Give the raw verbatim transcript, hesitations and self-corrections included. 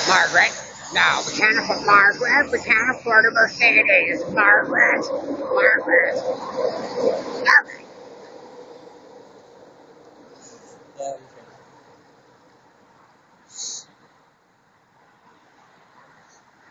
Margaret. No, we can't afford Margaret. We can't afford a Mercedes. Margaret. Margaret. Okay.